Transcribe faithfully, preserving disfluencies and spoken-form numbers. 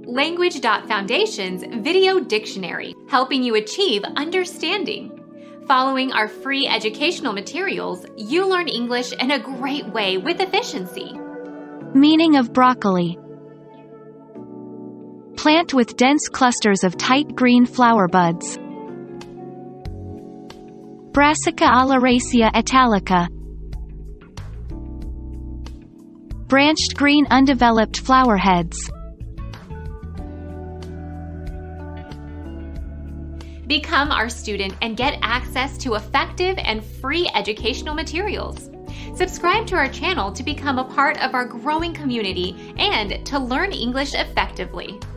Language dot Foundation's Video Dictionary, helping you achieve understanding. Following our free educational materials, you learn English in a great way with efficiency. Meaning of broccoli. Plant with dense clusters of tight green flower buds. Brassica oleracea italica. Branched green undeveloped flower heads. Become our student and get access to effective and free educational materials. Subscribe to our channel to become a part of our growing community and to learn English effectively.